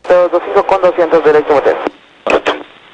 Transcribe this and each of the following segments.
225 con 200 derecho Mateo. Correcto.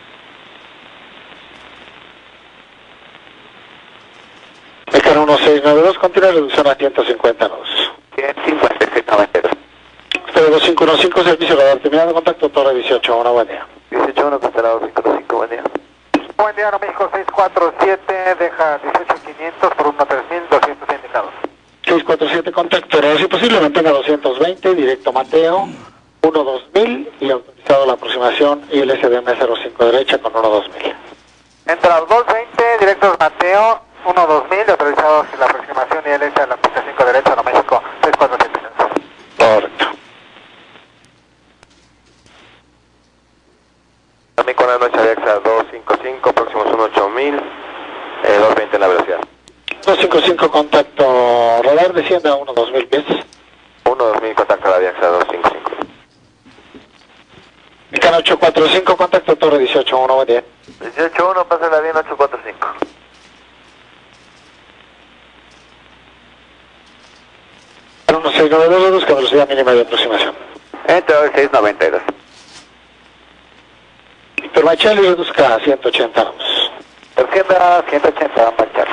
Mecano 1692, continúa reducción a 150 nodos. 150, 692. Usted 2515, servicio radar terminado, contacto torre 181, buen día. 181, cancelado 525, buen día. Buen día, Aeroméxico 647, deja 18500 por 13200 indicados. 647, contacto radar, si posible, mantenga 220, directo Mateo, 12000 y autorizado la aproximación y el SDM 05 derecha con 12000. Entra 220, directos Mateo, 12000, autorizados la aproximación y el S a la pista 5 derecha, Aeroméxico 647. Correcto. También con la noche de AXA 255, próximos 18000, 220 en la velocidad. 255, contacto radar, descienda a 12000 pies. 12000, contacto a la AXA 255. Mecano 845, contacto torre 181, buen día. 181, pasa la bien 845. Para 1692, reduzca velocidad mínima de aproximación. Entra 692. Víctor Machel y reduzca a 180 nodos. Izquierda 180, marchar.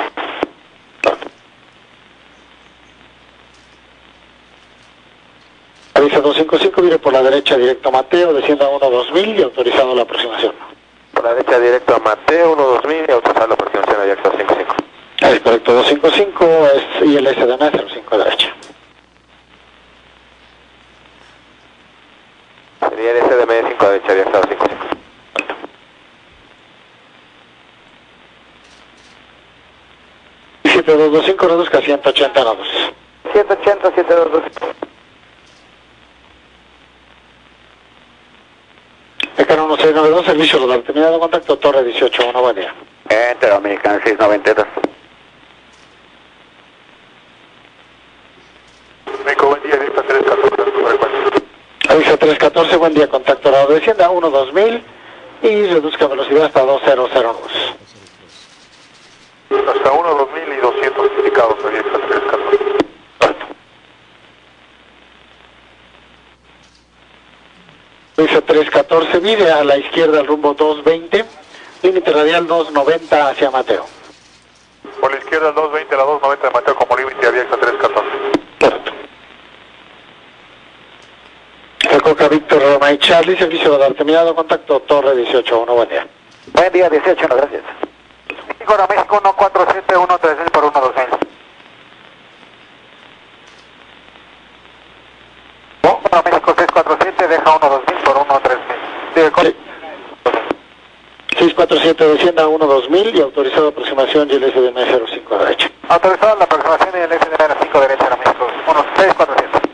Avisa 255, vire por la derecha directo Mateo, descienda a 12000 y autorizado la aproximación. Por la derecha directo a Mateo, 12000 y autorizar la aproximación a AXA 255. Es correcto, 255 es y el SDM 05 derecha. Sería el SDM 5 derecha, AXA 255. Y 7225, reduzca a 180 nodos. 180, 7225. Mecano 1692, servicio radar terminado, contacto torre 181, buen día. Enter American 692. México, buen día, directo 314, Avisa 314, buen día, contacto radar, descienda a 12000 y reduzca velocidad hasta 200 nodos. hasta 1, 2000 y 200 indicados, directo 314. Avisa 314, vire a la izquierda al rumbo 220, límite radial 290 hacia Mateo. Por la izquierda el 220, la 290 de Mateo como límite a AXA 314. Correcto. Recoca Víctor Roma y Charlie, servicio radar terminado, contacto torre 181, buen día. Buen día, 18, gracias. México, Aeroméxico 147, 13000 por 12000. Aeroméxico 647, deja 12000 por 13000. 647, descienda a 12000 y autorizado aproximación y el SDM 05 derecha. Autorizado la aproximación y el SDM a la 5 derecha, Aeroméxico 16400.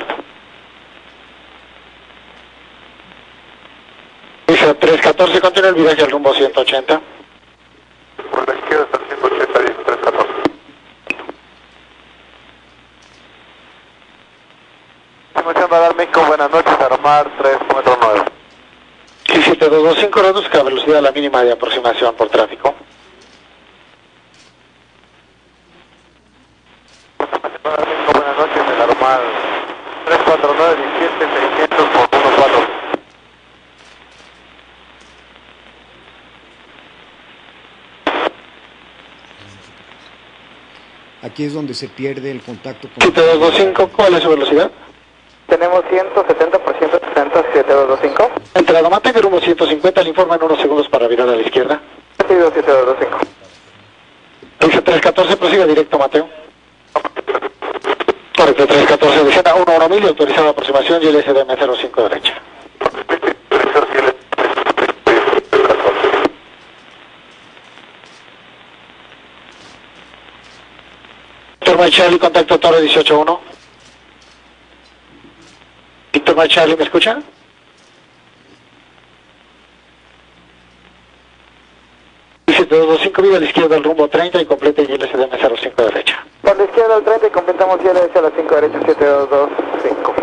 Avisa 314, continúa el viraje al rumbo 180. Por la izquierda está el 180, 314. Simulación Radar México, buenas noches, Armar 349. 7225, reduzca velocidad a la mínima de aproximación por tráfico. Radar México, buenas noches, el Armar 349, 17600 por 14. Aquí es donde se pierde el contacto con... 7225, ¿cuál es su velocidad? Tenemos 170 por 160, 7225. Entrada Mate, rumbo 150, le informa en unos segundos para virar a la izquierda. 7225. Avisa 314, prosiga directo Mateo. Correcto, 314, descienda a 11000 y autorizado aproximación y el SDM 05 derecha. Víctor Charlie, contacto torre 181. Víctor Charlie, ¿me escucha? Dice 225, vive a la izquierda al rumbo 30 y complete y el SDM 05 derecha. Por la izquierda al 30 y completamos ya a la 5 derecha, 7225.